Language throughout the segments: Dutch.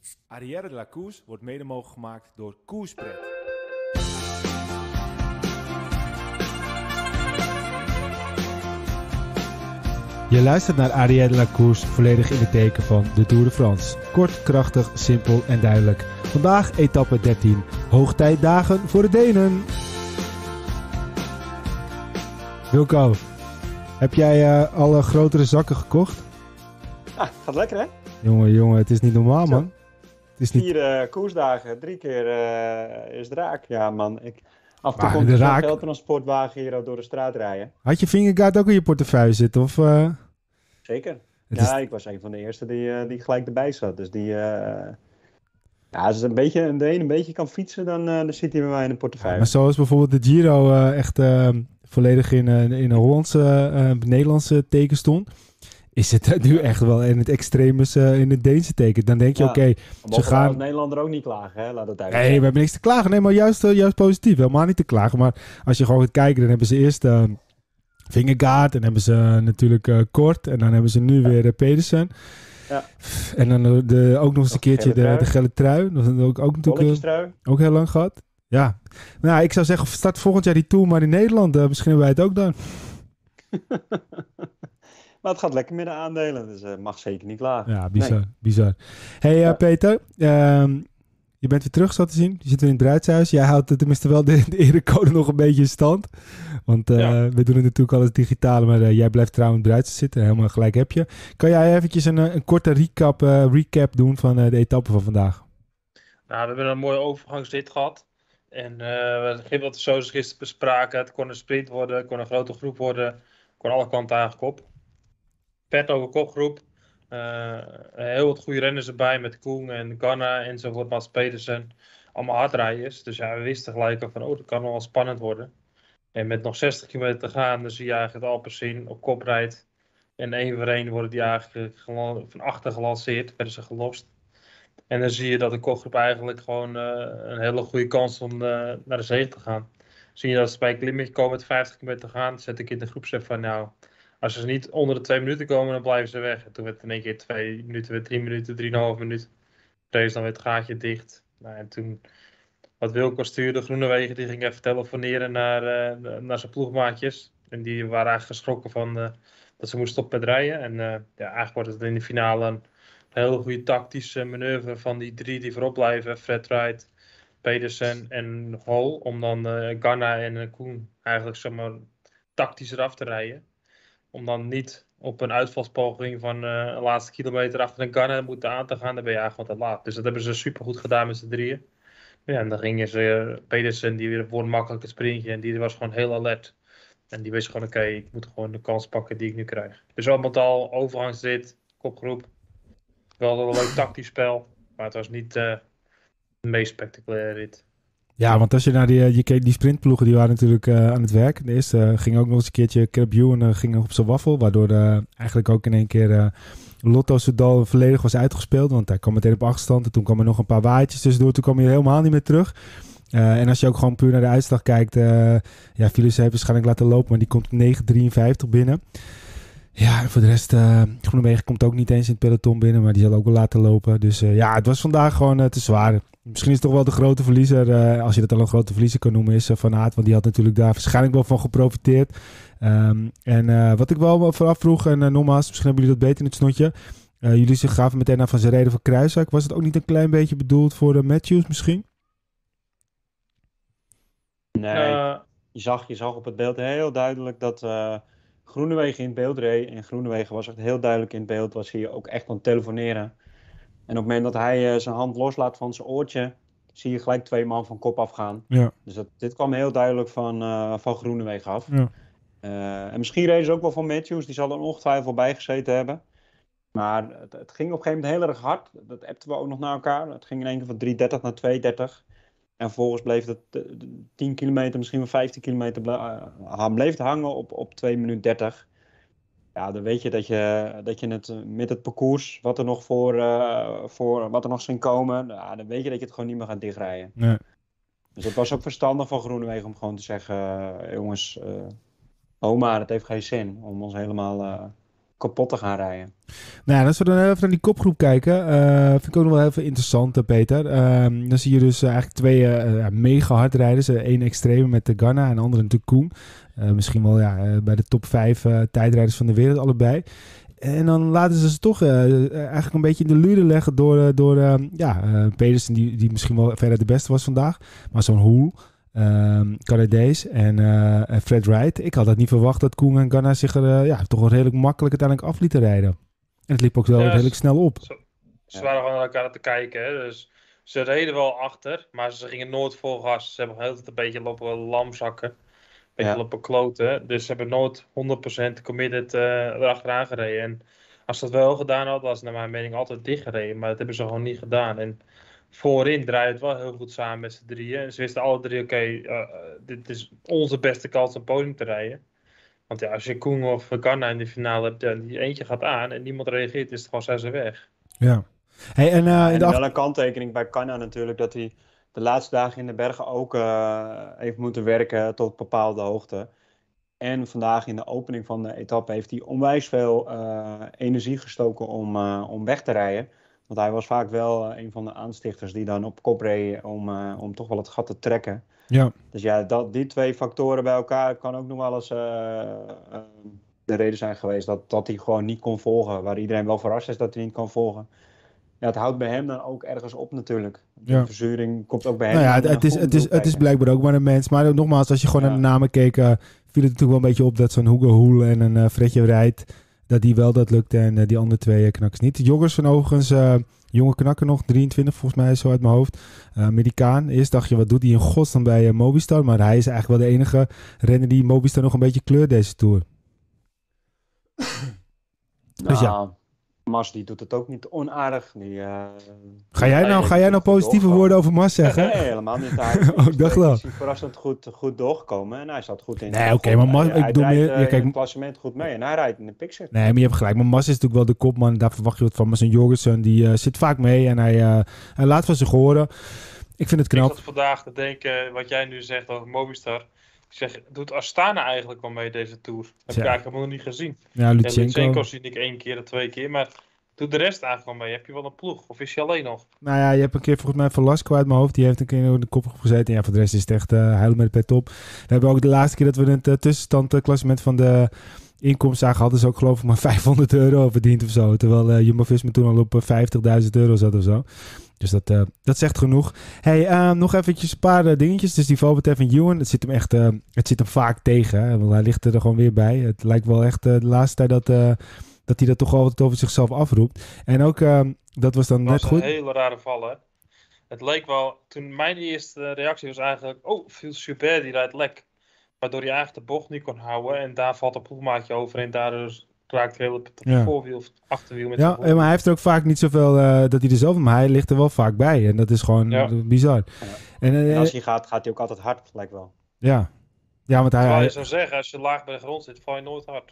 Arrière de la Koers wordt mede mogelijk gemaakt door Koerspret. Je luistert naar Arrière de la Koers, volledig in het teken van de Tour de France. Kort, krachtig, simpel en duidelijk. Vandaag etappe 13. Hoogtijdagen voor de Denen. Wilco, heb jij alle grotere zakken gekocht? Ah, gaat lekker hè? Jongen, het is niet normaal, man. Het is niet... 4 koersdagen, 3 keer is het raak. Ja man, af en toe Maar komt de er zo'n raak- veldtransportwagen hier door de straat rijden. Had je Vingegaard ook in je portefeuille zitten? Of, Zeker. Het Ja, is- ik was een van de eerste die gelijk erbij zat. Dus die... als de een een beetje kan fietsen, dan zit hij bij mij in de portefeuille. Maar zoals bijvoorbeeld de Giro echt volledig in een Hollandse, Nederlandse teken stond, is het nu echt wel in het extremes in het Deense teken. Dan denk je, Ja. oké, Ze ze gaan... als Nederlander ook niet klagen, hè? Laat het duidelijk Nee, we zijn. hebben niks te klagen. Nee, maar juist positief. Helemaal niet te klagen. Maar als je gewoon gaat kijken, dan hebben ze eerst Vingegaard. En hebben ze natuurlijk Kort. En dan hebben ze nu weer Pedersen. Ja. En dan ook nog eens een keertje gele de gele trui. Dat is ook natuurlijk Bolletjestrui. ook heel lang gehad. Ja. Nou, ik zou zeggen, start volgend jaar die Tour maar in Nederland. Misschien hebben wij het ook dan. Maar het gaat lekker met de aandelen, dus mag zeker niet klagen. Ja, bizar. Nee. Bizar. Hey Ja. Peter, je bent weer terug, zo te zien. Je zit weer in het bruidshuis. Jij houdt tenminste wel de erecode nog een beetje in stand. Want Ja. we doen het natuurlijk alles digitaal, maar jij blijft trouwens in het bruidshuis zitten. Helemaal gelijk heb je. Kan jij eventjes een korte recap doen van de etappe van vandaag? Nou, we hebben een mooie overgangsrit gehad. En wat de socials gisteren bespraken. Het kon een sprint worden, het kon een grote groep worden. Het kon alle kanten eigenlijk op. Vet ook een kopgroep. Heel wat goede renners erbij met Koen en Ganna enzovoort, Mats Pedersen. Allemaal hardrijders. Dus ja, we wisten gelijk al van, dat kan nog wel spannend worden. En met nog 60 kilometer te gaan, dan zie je eigenlijk het Alpecin op kop rijdt. En één voor één worden die eigenlijk van achter gelanceerd, werden ze gelost. En dan zie je dat de kopgroep eigenlijk gewoon een hele goede kans om naar de zege te gaan. Zie je dat ze bij een klimmetje komen met 50 kilometer te gaan, zet ik in de groepsapp van nou, als ze niet onder de 2 minuten komen, dan blijven ze weg. En toen werd het in één keer 2 minuten, weer 3 minuten, 3,5 minuut. Deze dan weer het gaatje dicht. Nou, en toen, wat Wilco stuurde, Groenewegen, die ging even telefoneren naar zijn ploegmaatjes. En die waren eigenlijk geschrokken van dat ze moesten stoppen met rijden. En eigenlijk wordt het in de finale een hele goede tactische manoeuvre van die 3 die voorop blijven. Fred Wright, Pedersen en Hol. Om dan Ganna en Koen eigenlijk zeg maar tactisch eraf te rijden. Om dan niet op een uitvalspoging van een laatste kilometer achter een Ganna moeten aan te gaan. Dan ben je eigenlijk wat te laat. Dus dat hebben ze supergoed gedaan met z'n drieën. Ja, en dan gingen ze Pedersen, die weer voor een makkelijke sprintje. En die was gewoon heel alert. En die wist gewoon, oké, ik moet gewoon de kans pakken die ik nu krijg. Dus al met al overgangsrit, kopgroep. Wel een leuk tactisch spel. Maar het was niet de meest spectaculaire rit. Ja, want als je naar je keek, die sprintploegen, die waren natuurlijk aan het werk. De eerste ging ook nog eens een keertje Kerbieu en ging nog op zijn waffel. Waardoor eigenlijk ook in één keer Lotto Soudal volledig was uitgespeeld. Want hij kwam meteen op achterstand. En toen kwam er nog een paar waaitjes tussendoor. Toen kwam hij helemaal niet meer terug. En als je ook gewoon puur naar de uitslag kijkt. Philips heeft waarschijnlijk laten lopen. Maar die komt op 9,53 binnen. Ja, en voor de rest, Groenewegen komt ook niet eens in het peloton binnen. Maar die zal ook wel laten lopen. Dus het was vandaag gewoon te zwaar. Misschien is toch wel de grote verliezer, als je dat al een grote verliezer kan noemen, is Van Aert. Want die had natuurlijk daar waarschijnlijk wel van geprofiteerd. Wat ik wel vooraf vroeg, en nogmaals, misschien hebben jullie dat beter in het snotje. Jullie zich gaven meteen naar van zijn reden voor Kruiswijk. Was het ook niet een klein beetje bedoeld voor de Matthews misschien? Nee, je zag op het beeld heel duidelijk dat Groenewegen in beeld reed. En Groenewegen was echt heel duidelijk in beeld. Was hier ook echt aan het telefoneren. En op het moment dat hij zijn hand loslaat van zijn oortje, zie je gelijk 2 man van kop afgaan. Ja. Dus dit kwam heel duidelijk van Groenewegen af. Ja. En misschien reden ze ook wel van Matthews. Die zal er ongetwijfeld bij gezeten hebben. Maar het ging op een gegeven moment heel erg hard. Dat appten we ook nog naar elkaar. Het ging in één keer van 3:30 naar 2:30. En vervolgens bleef het 10 kilometer, misschien wel 15 kilometer bleef het hangen op 2 minuten 30. Ja, dan weet je dat je het met het parcours, wat er nog wat er nog zijn komen, dan weet je dat je het gewoon niet meer gaat dichtrijden. Nee. Dus het was ook verstandig van Groenewegen om gewoon te zeggen, jongens, oma, het heeft geen zin om ons helemaal kapot te gaan rijden. Nou ja, als we dan even naar die kopgroep kijken, vind ik ook nog wel even interessant, Peter. Dan zie je dus eigenlijk twee mega hardrijders. Eén extreme met de Ganna en de andere natuurlijk Koen. Misschien wel bij de top 5 tijdrijders van de wereld allebei. En dan laten ze toch eigenlijk een beetje in de luren leggen door Pedersen, die misschien wel verder de beste was vandaag. Maar zo'n Hoel, Canadees en Fred Wright. Ik had dat niet verwacht dat Koen en Ganna zich er toch wel redelijk makkelijk uiteindelijk af lieten rijden. En het liep ook wel redelijk snel op. Ze waren gewoon naar elkaar te kijken. Hè? Dus ze reden wel achter, maar ze gingen nooit vol gas. Ze hebben de hele tijd een beetje lopen lamzakken. Een beetje lopen kloten. Dus ze hebben nooit 100% committed erachteraan gereden. En als ze dat wel gedaan hadden, was naar mijn mening altijd dicht gereden. Maar dat hebben ze gewoon niet gedaan. En voorin draaide het wel heel goed samen met z'n drieën. En ze wisten alle drie, oké, dit is onze beste kans om podium te rijden. Want ja, als je Koen of Ganna in de finale hebt, die eentje gaat aan en niemand reageert, is het gewoon zijn ze weg. Ja. Hey, en wel een kanttekening bij Ganna natuurlijk, dat hij de laatste dagen in de bergen ook heeft moeten werken tot bepaalde hoogte. En vandaag in de opening van de etappe heeft hij onwijs veel energie gestoken om weg te rijden. Want hij was vaak wel een van de aanstichters die dan op kop reed om toch wel het gat te trekken. Ja. Dus ja, die twee factoren bij elkaar kan ook nog wel eens de reden zijn geweest dat hij gewoon niet kon volgen. Waar iedereen wel verrast is dat hij niet kan volgen. Ja, het houdt bij hem dan ook ergens op natuurlijk. De verzuring komt ook bij hem. Nou ja, het is blijkbaar ook maar een mens. Maar nogmaals, als je gewoon naar de namen keek, viel het natuurlijk wel een beetje op dat zo'n Hugo Hoel en een Fredje Wright, dat die wel dat lukte en die andere twee knakkers niet. Joggers van overigens, jonge knakker nog, 23 volgens mij, zo uit mijn hoofd. Amerikaan. Eerst dacht je, wat doet hij in godsnaam bij Movistar? Maar hij is eigenlijk wel de enige renner die Movistar nog een beetje kleurt deze Tour. Dus ja. Mas die doet het ook niet onaardig. Ga jij nou positieve woorden over Mas zeggen? Nee, helemaal niet. Ik dacht wel. Hij is verrassend goed doorgekomen en hij zat goed in. Nee, oké, maar Mas, ik bedoel meer... Hij rijdt in het klassement goed mee en hij rijdt in de picture. Nee, maar je hebt gelijk. Maar Mas is natuurlijk wel de kopman. Daar verwacht je wat van. Maar zo'n Jorgensen, die zit vaak mee en hij laat van zich horen. Ik vind het knap. Ik zat vandaag te denken, wat jij nu zegt over Movistar. Ik zeg, doet Astana eigenlijk wel mee deze Tour? Dat heb ik eigenlijk helemaal nog niet gezien. Ja, Lutsenko zie ik 1 keer of 2 keer, maar doet de rest eigenlijk wel mee? Heb je wel een ploeg? Of is je alleen nog? Nou ja, je hebt een keer volgens mij Velasco uit mijn hoofd. Die heeft een keer in de kopgroep gezeten. Ja, voor de rest is het echt huilen met de pet op. We hebben ook de laatste keer dat we het tussenstandklassement van de inkomsten zagen, hadden ze ook geloof ik maar €500 verdiend of zo. Terwijl Jumbo-Visma toen al op €50.000 zat of zo. Dus dat zegt genoeg. Hey, nog eventjes een paar dingetjes. Dus die Valbert en Ewan, het zit hem vaak tegen. Hè? Want hij ligt er gewoon weer bij. Het lijkt wel echt de laatste tijd dat hij dat toch altijd over zichzelf afroept. En ook, dat was dan net goed. Dat was een hele rare val, hè. Het leek wel, toen mijn eerste reactie was eigenlijk, viel super, die rijdt lek. Waardoor hij eigenlijk de bocht niet kon houden. En daar valt een ploegmaatje over en daardoor raakt hij heel op het voorwiel of achterwiel met ja, maar hij heeft er ook vaak niet zoveel dat hij er zelf, maar hij ligt er wel vaak bij. En dat is gewoon bizar. Ja. En als hij gaat hij ook altijd hard, lijkt wel. Ja. Ja, want terwijl je zou zeggen, als je laag bij de grond zit, val je nooit hard.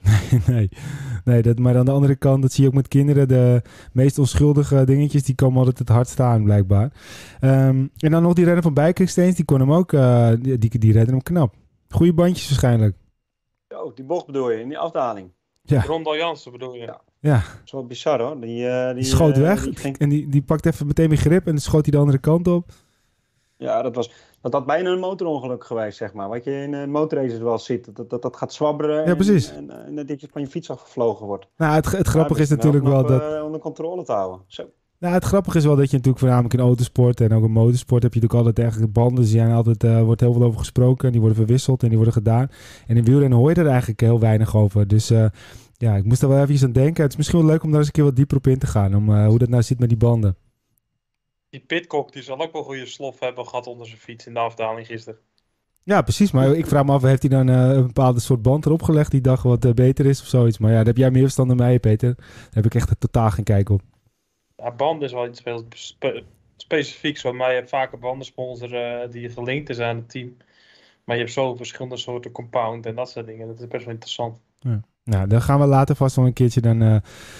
nee maar aan de andere kant, dat zie je ook met kinderen, de meest onschuldige dingetjes, die komen altijd het hard staan, blijkbaar. En dan nog die renner van Bijkersteens, die kon hem ook, die redden hem knap. Goeie bandjes waarschijnlijk. Oh, die bocht bedoel je, in die afdaling. Ja. Rondal Jansen bedoel je? Ja. Dat is wel bizar hoor. Die schoot weg en die pakt even meteen weer grip en dan schoot hij de andere kant op. Ja, dat had bijna een motorongeluk geweest, zeg maar. Wat je in motorraces wel ziet, dat gaat zwabberen en dat je van je fiets afgevlogen wordt. Nou, het grappige is natuurlijk wel dat... onder controle te houden. Zo. Nou, het grappige is wel dat je natuurlijk voornamelijk in autosport en ook in motorsport heb je natuurlijk altijd eigenlijk banden. Die zijn altijd, wordt heel veel over gesproken en die worden verwisseld en die worden gedaan. En in wielrennen hoor je er eigenlijk heel weinig over. Dus ik moest er wel even aan denken. Het is misschien wel leuk om daar eens een keer wat dieper op in te gaan. Om hoe dat nou zit met die banden. Die Pidcock, die zal ook wel goede slof hebben gehad onder zijn fiets in de afdaling gisteren. Ja, precies. Maar ik vraag me af, heeft hij dan een bepaalde soort band erop gelegd die dag wat beter is of zoiets? Maar ja, daar heb jij meer verstand dan mij, Peter. Daar heb ik echt totaal geen kijk op. Ja, banden is wel iets specifieks. Want je hebt vaak een bandensponsor die gelinkt is aan het team. Maar je hebt zo verschillende soorten compound en dat soort dingen. Dat is best wel interessant. Ja. Nou, dan gaan we later vast wel een keertje dan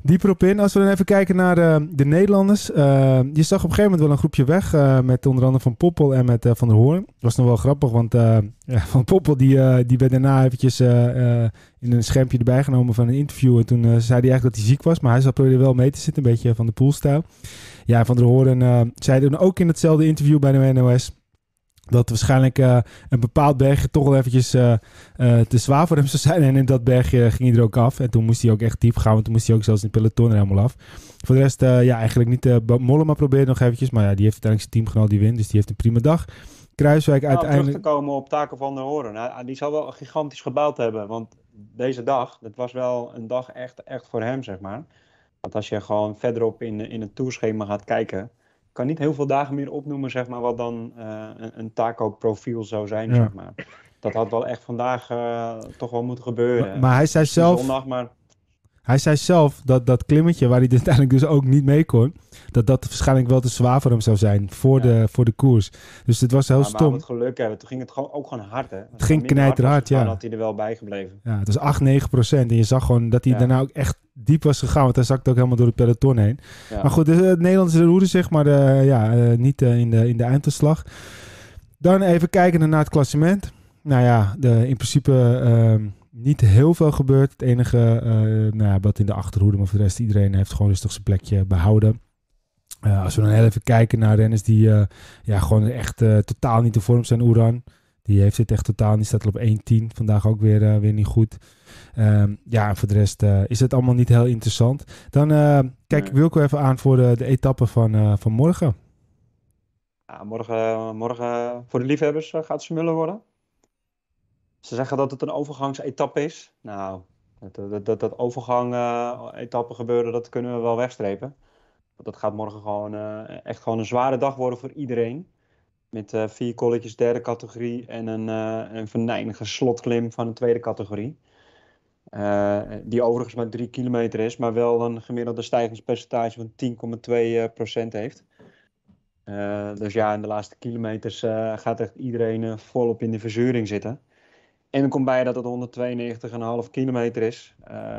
Dieper op in. Als we dan even kijken naar de Nederlanders. Je zag op een gegeven moment wel een groepje weg. Met onder andere Van Poppel en met Van der Hoorn. Dat was nog wel grappig. Want Van Poppel die werd daarna eventjes in een schermpje erbij genomen van een interview. En toen zei hij eigenlijk dat hij ziek was. Maar hij zat probeerde wel mee te zitten. Een beetje Van de Poel-stijl. Ja, Van der Hoorn zei dan ook in hetzelfde interview bij de NOS... dat waarschijnlijk een bepaald bergje toch wel eventjes te zwaar voor hem zou zijn. En in dat bergje ging hij er ook af. En toen moest hij ook echt diep gaan. Want toen moest hij ook zelfs in het peloton er helemaal af. Voor de rest, eigenlijk niet. Mollema probeerde nog eventjes. Maar ja, die heeft uiteindelijk zijn teamgenoot die wint. Dus die heeft een prima dag. Kruiswijk uiteindelijk... Terug te komen op Taco van der Hoorn. Die zal wel gigantisch gebouwd hebben. Want deze dag, dat was wel een dag echt voor hem, zeg maar. Want als je gewoon verderop in het tourschema gaat kijken... kan niet heel veel dagen meer opnoemen, zeg maar, wat dan een Taco-profiel zou zijn, Ja. zeg maar. Dat had wel echt vandaag toch wel moeten gebeuren. Maar hij zei zelf... Zondag, maar... Hij zei zelf dat klimmetje waar hij dus uiteindelijk dus ook niet mee kon... dat waarschijnlijk wel te zwaar voor hem zou zijn voor de koers. Dus het was heel Maar stom. we het geluk hebben. Toen ging het ook gewoon hard, hè. Het ging knijterhard, ja. Dan had hij er wel bij gebleven. Ja, het was 8-9%. En je zag gewoon dat hij daarna ook echt diep was gegaan. Want hij zakte ook helemaal door het peloton heen. Ja. Maar goed, dus, het Nederlandse roerde zich, maar niet in de eindverslag. Dan even kijken naar het klassement. Nou ja, in principe niet heel veel gebeurd. Het enige wat in de achterhoede, maar voor de rest iedereen heeft gewoon rustig zijn plekje behouden. Als we dan heel even kijken naar renners die gewoon echt totaal niet in vorm zijn. Oeran, die heeft het echt totaal niet. Staat er op 1.10. Vandaag ook weer niet goed. En voor de rest is het allemaal niet heel interessant. Dan kijk ik Wilco even aan voor de etappe van morgen. Ja, morgen voor de liefhebbers gaat het smullen worden. Ze zeggen dat het een overgangsetappe is. Nou, dat overgang-etappe gebeuren, dat kunnen we wel wegstrepen. Dat gaat morgen echt gewoon een zware dag worden voor iedereen. Met 4 kolletjes derde categorie en een venijnige slotklim van de tweede categorie. Die overigens maar 3 kilometer is, maar wel een gemiddelde stijgingspercentage van 10,2% heeft. Dus ja, in de laatste kilometers gaat echt iedereen volop in de verzuring zitten. En dan komt bij dat het 192,5 kilometer is.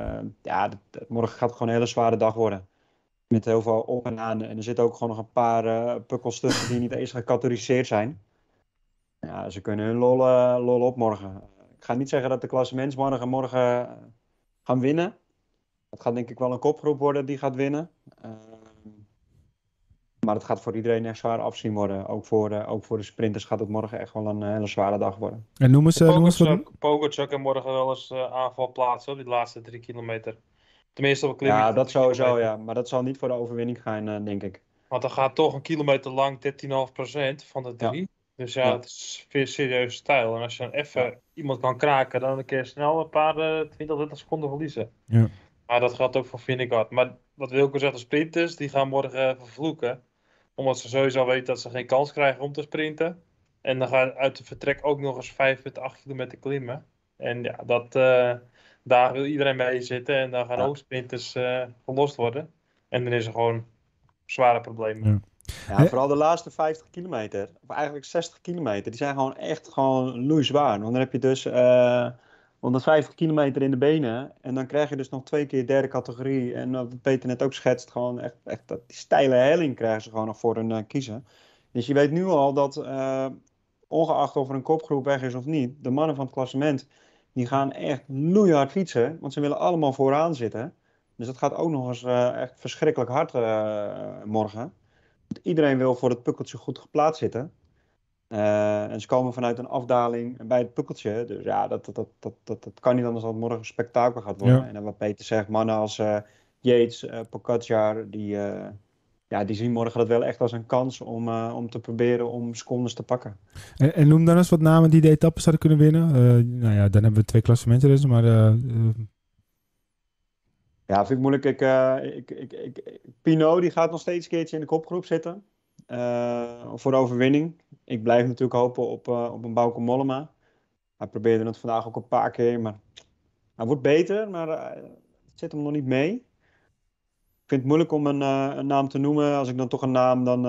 Morgen gaat het gewoon een hele zware dag worden. Met heel veel op en aan. En er zitten ook gewoon nog een paar pukkels tussen die niet eens gecategoriseerd zijn. Ja, ze kunnen hun lol op morgen. Ik ga niet zeggen dat de klassementsmannen morgen gaan winnen. Het gaat denk ik wel een kopgroep worden die gaat winnen. Maar het gaat voor iedereen echt zwaar afzien worden. Ook voor de sprinters gaat het morgen echt wel een hele zware dag worden. En noem eens wat... Pogačar kan morgen wel eens aanval plaatsen op die laatste 3 kilometer. Tenminste op een klimmetje. Ja, dat sowieso, ja. Maar dat zal niet voor de overwinning gaan, denk ik. Want dan gaat toch een kilometer lang 13,5% van de 3. Ja. Dus het is veel serieuze stijl. En als je dan even iemand kan kraken, dan kun je snel een paar 20 seconden verliezen. Ja. Maar dat geldt ook voor Vingegaard. Maar wat Wilco zegt, de sprinters, die gaan morgen vervloeken. Omdat ze sowieso weten dat ze geen kans krijgen om te sprinten. En dan gaan uit de vertrek ook nog eens 5,8 kilometer klimmen. En ja, daar wil iedereen mee zitten. En dan gaan ook sprinters verlost worden. En dan is er gewoon zware problemen. Ja. Ja, vooral de laatste 50 kilometer, of eigenlijk 60 kilometer, die zijn gewoon echt loeizwaar. Want dan heb je dus 150 kilometer in de benen en dan krijg je dus nog 2 keer derde categorie. En wat Peter net ook schetst, gewoon echt die steile helling krijgen ze gewoon nog voor hun kiezen. Dus je weet nu al dat, ongeacht of er een kopgroep weg is of niet, de mannen van het klassement, die gaan echt loeihard fietsen, want ze willen allemaal vooraan zitten. Dus dat gaat ook nog eens echt verschrikkelijk hard morgen. Iedereen wil voor het pukkeltje goed geplaatst zitten. En ze komen vanuit een afdaling bij het pukkeltje. Dus ja, dat kan niet anders dan morgen een spektakel gaat worden. Ja. En dan wat Peter zegt, mannen als Yates, Pogačar, die zien morgen dat wel echt als een kans om te proberen om secondes te pakken. En noem dan eens wat namen die de etappes zouden kunnen winnen. Dan hebben we 2 klassementen, maar... Ja, vind ik moeilijk. Pinot die gaat nog steeds een keertje in de kopgroep zitten. Voor de overwinning. Ik blijf natuurlijk hopen op een Bauke Mollema. Hij probeerde het vandaag ook een paar keer. Maar hij wordt beter, maar het zit hem nog niet mee. Ik vind het moeilijk om een naam te noemen. Als ik dan toch een naam, dan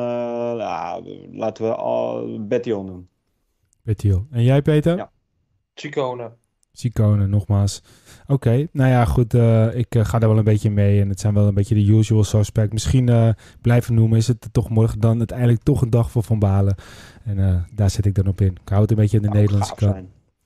laten we Bettiol doen. Bettiol. En jij, Peter? Ja. Ciccone. Sicone, nogmaals. Oké, nou ja, goed. Ik ga daar wel een beetje mee. En het zijn wel een beetje de usual suspect. Misschien blijven noemen. Is het toch morgen dan uiteindelijk toch een dag voor Van Balen. En daar zit ik dan op in. Ik hou het een beetje in de Nederlandse kant.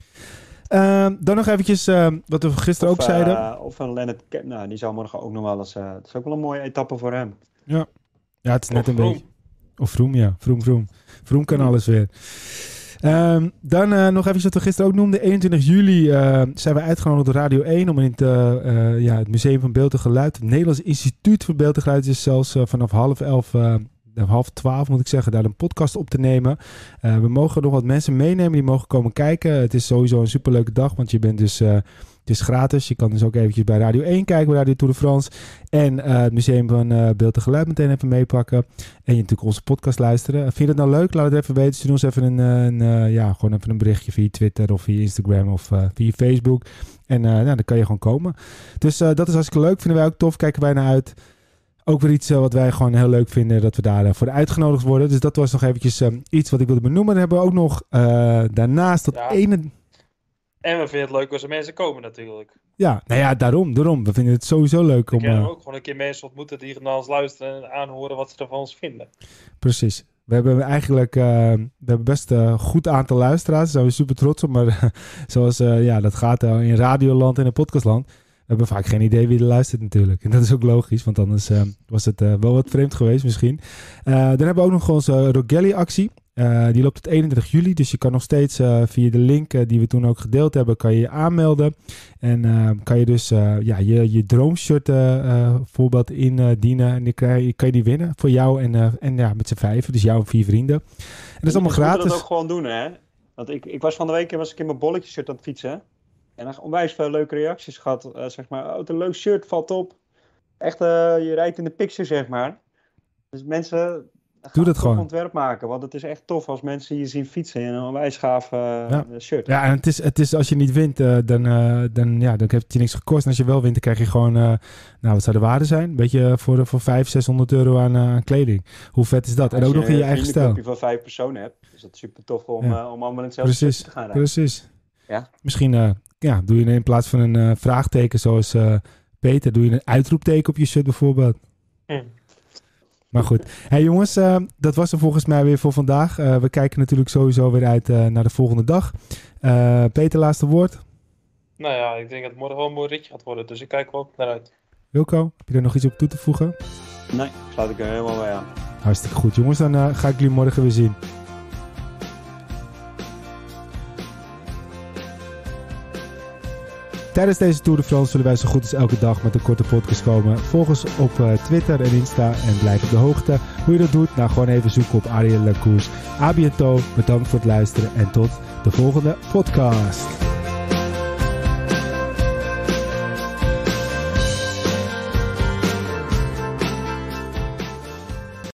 Dan nog eventjes wat we gisteren ook zeiden. Of een Lennart Kemna. Nou, die zou morgen ook nog wel eens... het is ook wel een mooie etappe voor hem. Ja, het is net Of een Vroom. beetje... Of Vroom, ja. Vroom. Vroom kan alles weer. Dan nog even wat we gisteren ook noemden. 21 juli zijn we uitgenodigd door Radio 1 om in het Museum van Beeld en Geluid, het Nederlands Instituut voor Beeld en Geluid, is zelfs vanaf 11:30 moet ik zeggen, daar een podcast op te nemen. We mogen nog wat mensen meenemen die mogen komen kijken. Het is sowieso een superleuke dag, want je bent dus... het is gratis. Je kan dus ook eventjes bij Radio 1 kijken, bij Radio Tour de France. En het Museum van Beeld en Geluid meteen even meepakken. En je natuurlijk onze podcast luisteren. Vind je dat nou leuk? Laat het even weten. Stuur ons even gewoon even een berichtje via Twitter of via Instagram of via Facebook. En dan kan je gewoon komen. Dus dat is hartstikke leuk. Vinden wij ook tof. Kijken wij naar uit. Ook weer iets wat wij gewoon heel leuk vinden, dat we daar voor uitgenodigd worden. Dus dat was nog eventjes iets wat ik wilde benoemen. Dan hebben we ook nog daarnaast dat ene... En we vinden het leuk als er mensen komen natuurlijk. Ja, nou ja, daarom. We vinden het sowieso leuk om... We kunnen ook gewoon een keer mensen ontmoeten die naar ons luisteren en aanhoren wat ze er van ons vinden. Precies. We hebben eigenlijk best een goed aantal luisteraars. Daar zijn we super trots op. Maar zoals dat gaat in radioland en in podcastland. We hebben vaak geen idee wie er luistert natuurlijk. En dat is ook logisch, want anders was het wel wat vreemd geweest misschien. Dan hebben we ook nog onze Rogelli-actie. Die loopt tot 31 juli, dus je kan nog steeds via de link die we toen ook gedeeld hebben, kan je je aanmelden. En kan je dus je droomshirt bijvoorbeeld indienen en kan je die winnen voor jou en met z'n 5, dus jou en 4 vrienden. En dat is allemaal gratis. Je moet dat ook gewoon doen, hè? Want ik was van de week in mijn bolletjeshirt aan het fietsen. En dan onwijs veel leuke reacties gehad. Zeg maar, het een leuk shirt, valt op. Echt, je rijdt in de picture, zeg maar. Dus mensen... Doe dat gewoon. Ontwerp maken, want het is echt tof als mensen je zien fietsen in een onwijs gaaf shirt. Ja, en het is als je niet wint, dan heeft het je niks gekost. En als je wel wint, dan krijg je gewoon, wat zou de waarde zijn? Een beetje voor 500-600 euro aan kleding. Hoe vet is dat? En ook nog in je eigen stijl. Als je een van 5 personen hebt, is dat super tof om allemaal in hetzelfde shirt te gaan rijden. Precies. Ja? Misschien doe je in plaats van een vraagteken zoals Peter, doe je een uitroepteken op je shirt bijvoorbeeld. Maar goed. Hey jongens, dat was er volgens mij weer voor vandaag. We kijken natuurlijk sowieso weer uit naar de volgende dag. Peter, laatste woord? Nou ja, ik denk dat het morgen wel een mooi ritje gaat worden. Dus ik kijk wel naar uit. Wilco, heb je er nog iets op toe te voegen? Nee, sluit ik er helemaal bij aan. Hartstikke goed. Jongens, dan ga ik jullie morgen weer zien. Tijdens deze Tour de France zullen wij zo goed als elke dag met een korte podcast komen. Volg ons op Twitter en Insta en blijf op de hoogte. Hoe je dat doet? Nou, gewoon even zoeken op Ariel Lacours. A bientôt, bedankt voor het luisteren en tot de volgende podcast.